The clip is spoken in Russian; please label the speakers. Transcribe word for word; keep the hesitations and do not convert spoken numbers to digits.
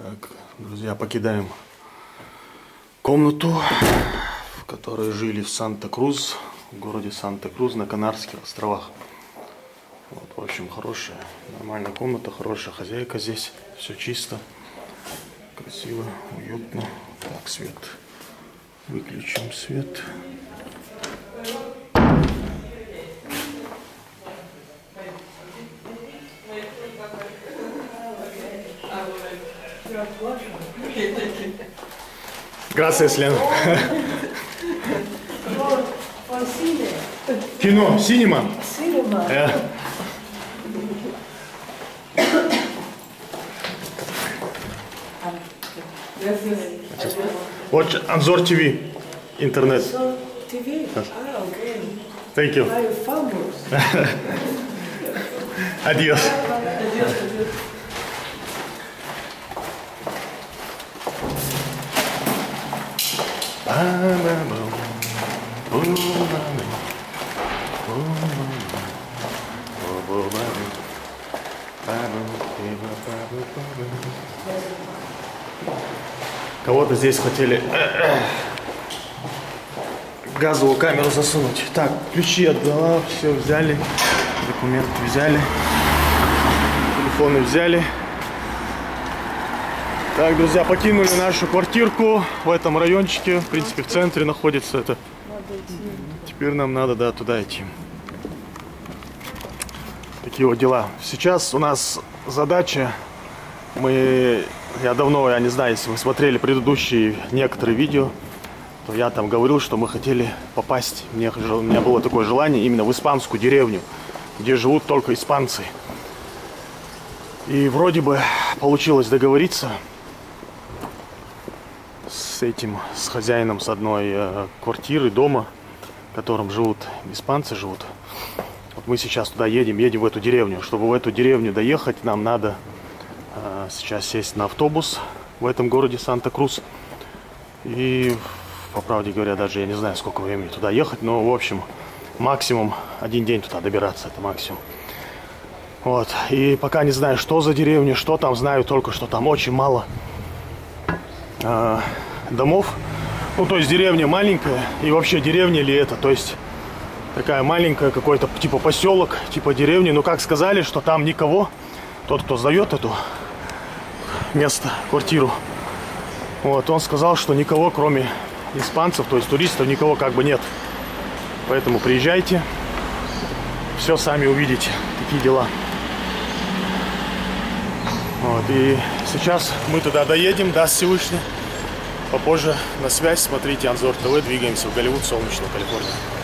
Speaker 1: Так, друзья, покидаем комнату, в которой жили в Санта-Крус, в городе Санта-Крус на Канарских островах. Вот, в общем, хорошая, нормальная комната, хорошая хозяйка здесь, все чисто, красиво, уютно. Так, свет, выключим свет. Gracias, Лена. Кино, синема.
Speaker 2: Синема.
Speaker 1: Вот Анзор ТВ, интернет.
Speaker 2: ти ви? А, окей.
Speaker 1: Thank you.
Speaker 2: Are you famous?
Speaker 1: Adiós. Кого-то здесь хотели газовую камеру засунуть. Так, ключи отдала, все взяли, документы взяли, телефоны взяли. Так, друзья, покинули нашу квартирку в этом райончике, в принципе, в центре находится это. Теперь нам надо, да, туда идти. Такие вот дела. Сейчас у нас задача, мы, я давно, я не знаю, если вы смотрели предыдущие некоторые видео, то я там говорил, что мы хотели попасть, мне, у меня было такое желание именно в испанскую деревню, где живут только испанцы. И вроде бы получилось договориться с этим, с хозяином с одной э, квартиры, дома, в котором живут испанцы, живут. Вот мы сейчас туда едем, едем в эту деревню. Чтобы в эту деревню доехать, нам надо э, сейчас сесть на автобус в этом городе Санта-Крус. И, по правде говоря, даже я не знаю, сколько времени туда ехать, но, в общем, максимум один день туда добираться, это максимум. Вот, и пока не знаю, что за деревня, что там, знаю только, что там очень мало э, домов. Ну, то есть деревня маленькая, и вообще деревня ли это, то есть такая маленькая, какой-то типа поселок, типа деревни. Ну, как сказали, что там никого, тот, кто сдает эту место, квартиру, вот, он сказал, что никого, кроме испанцев, то есть туристов, никого как бы нет. Поэтому приезжайте, все сами увидите, такие дела. Вот, и сейчас мы туда доедем, даст Всевышний. Попозже на связь, смотрите Анзор ТВ, двигаемся в Голливуд, солнечную Калифорнию.